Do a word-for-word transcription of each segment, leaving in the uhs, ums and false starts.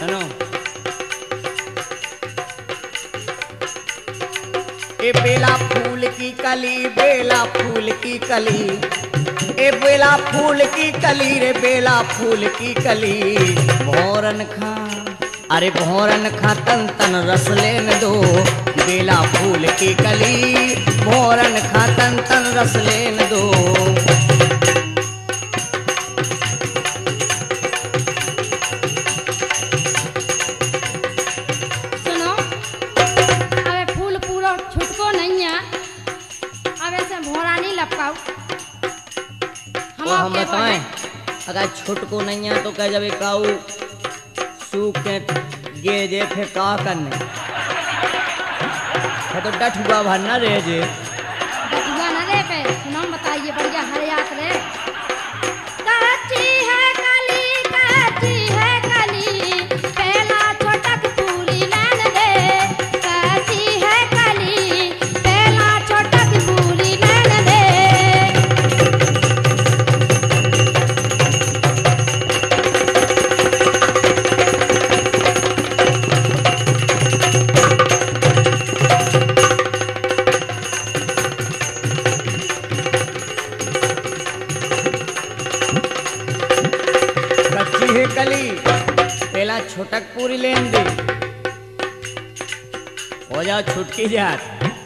सुनो। ए बेला फूल की कली, बेला फूल की कली, ए बेला फूल की कली रे बेला फूल की कली। भोरन खा अरे भोरन खा तन तन रस लेन दो, बेला फूल की कली भोरन खा तन तन रस लेन दो। सुनो, अबे फूल पूरा छुटको नहीं है, अब ऐसे भोरा नहीं लपकाओ। हम हम बताएं, अगर छुटको नहीं है तो कह जावे काऊ सूख के गे जे थे का करने है तो डट हुआ भरना रे जे डटुआ न रे पे। सुनो बताइए बढ़िया हरियात रे। कच्ची है कली, कच्ची है कली, पहला छोटक पूरी लेन दे। कच्ची है कली, पहला छोटक पूरी लेन दे। कली पहला छोटक पूरी लेन दे, हो जा छुटकी जात।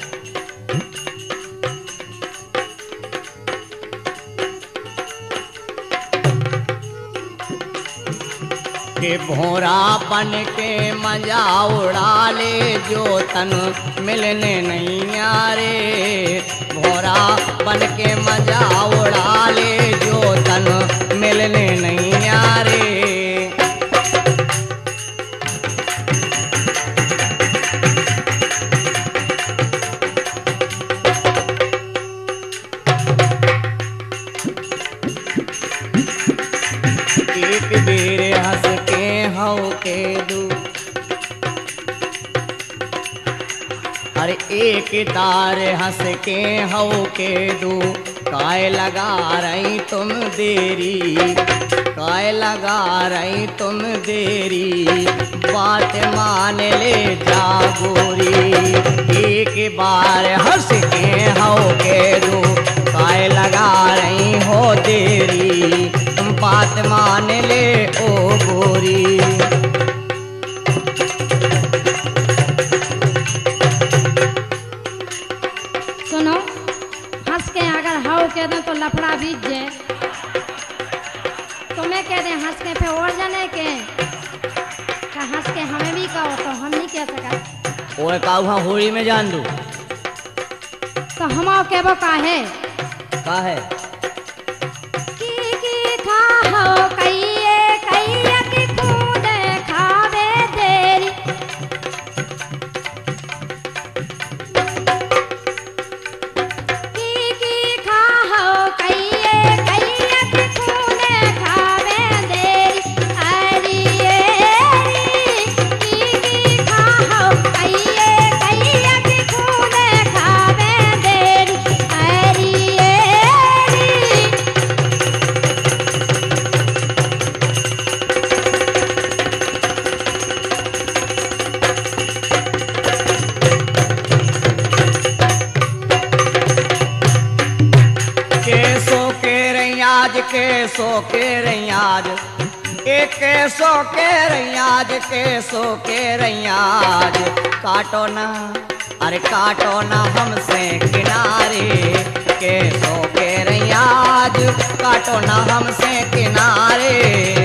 के भोरा बन के मजा उड़ा ले, जो तन मिलने नहीं आरे। भोरा बन के मजा उड़ा ले, जो तन मिलने नहीं आरे। एक बेर हंस के हौ के दू, अरे एक तार हंस के हौ के दू। काय लगा रही तुम देरी, काय लगा रही तुम देरी, बात मान ले जा गोरी। एक बार हंस के हौ के दू, काय लगा रही हो देरी, बात मान ले ओ गोरी। सुनो, हंस के अगर हाउ कह दो तो लफड़ा बीत जाए। तुम्हें कह दे हंस के पे और जाने के का हंस के हमें भी कहो तो हम नहीं कह सका। ओए काऊ हाँ होली में जान दू तो हम आओ कहबो का है का है खाओ कहिए कहिए कि खुद खावे तेरी। की की खाओ कहिए कहिए कि खुद खावे तेरी। अरे की की खाओ कहिए कहिए कि खुद खावे तेरी। अरे के सो के रैयाज, एक के सो के रैयाज, के सो के रैयाज। काटो ना अरे काटो ना हमसे किनारे, के सो के रैयाज, काटो ना हमसे किनारे।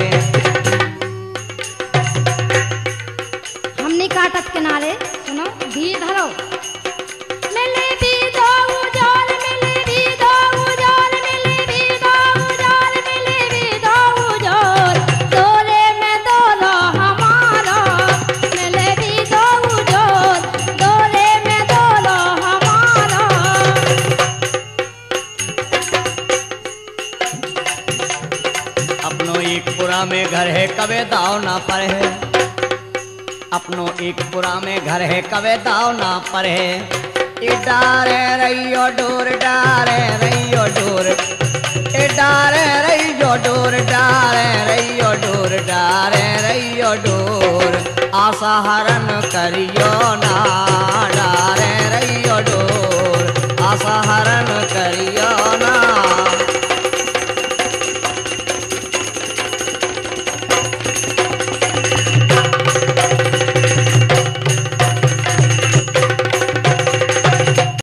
हम नहीं काटत किनारे। सुनो भी धरो मिले भी दो उजाल, मिले भी दो उजाल, मिले भी दो उजाल, मिले भी दो उजाल। दोरे में दोलो हमारा, मिले भी दो उजाल, दोरे में दोलो हमारा। अपनो एक पुरा में घर है कबे दाव ना पर है, अपनो एक पुरा में घर है कबे दाव ना पर है। ए डारे रैयो डोर, डारे रैयो डोर, ए डारे रैयो डोर, डारे रैयो डोर, डारे रैयो डोर। आशा हरण करियो ना